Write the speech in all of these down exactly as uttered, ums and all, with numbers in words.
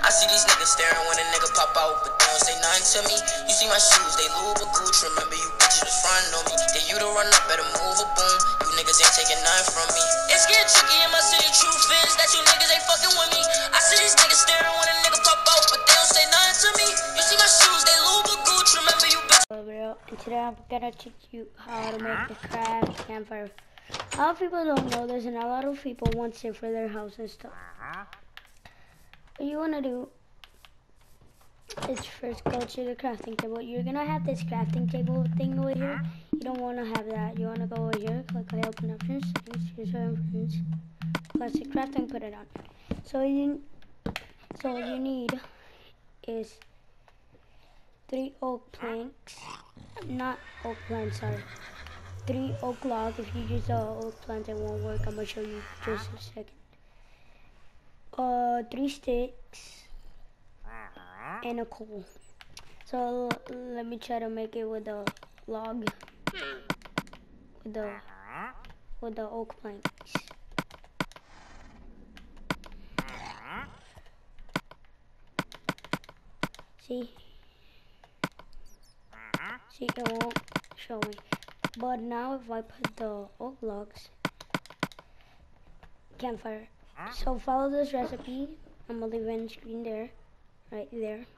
I see these niggas staring when a nigga pop out, but they don't say nothing to me. You see my shoes, they Louis or Gucci. Remember you bitches was frontin' on me. Then you to run up, better move or boom. You niggas ain't taking nothing from me. It's getting tricky in my city, truth is that you niggas ain't fucking with me. I see these niggas staring when a nigga pop out, but they don't say nothing to me. You see my shoes, they Louis or Gucci. Remember you bitches. Hello, and today I'm gonna teach you how to make the craft campfire. A lot of people don't know this, and a lot of people want it for their house and stuff. What you wanna do is first go to the crafting table. You're gonna have this crafting table thing over here. You don't wanna have that. You wanna go over here, click on open options, settings, use your friends, classic crafting, put it on. So you, so all you need is three oak planks, not oak planks, sorry. Three oak logs. If you use the oak plant, it won't work. I'm gonna show you just a second. Uh, three sticks and a coal. So let me try to make it with the log, with the with the oak planks. See, see, it won't show me. But now if I put the oak logs, campfire. So follow this recipe. I'm gonna leave it on screen there, right there.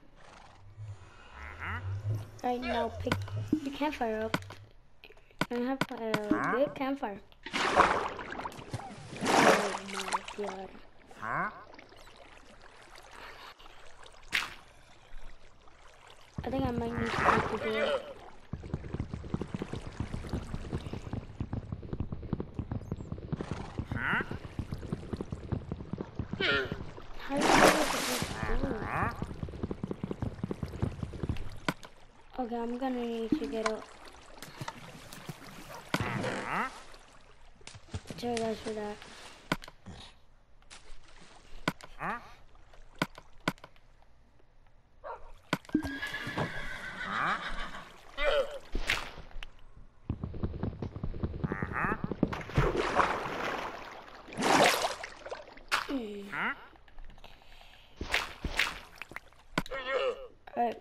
Right now, pick the campfire up and have a big campfire. Oh my god. I think I might need to do it. How do you do this? Okay, I'm gonna need to get up. Sorry guys for that. Alright.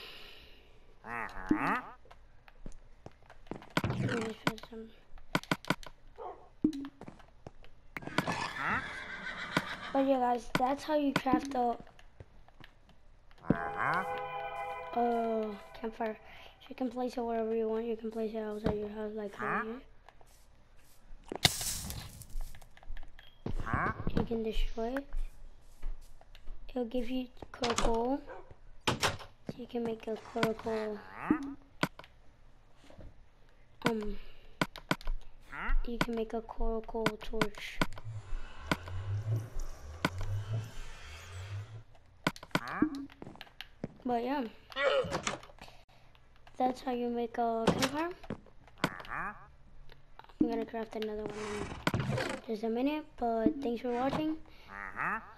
But yeah guys, that's how you craft a uh, campfire. So you can place it wherever you want. You can place it outside your house like right here. You can destroy it. It'll give you coal. So you can make a coal. Um, you can make a coal torch. But yeah, that's how you make a campfire. I'm gonna craft another one in just a minute, but thanks for watching.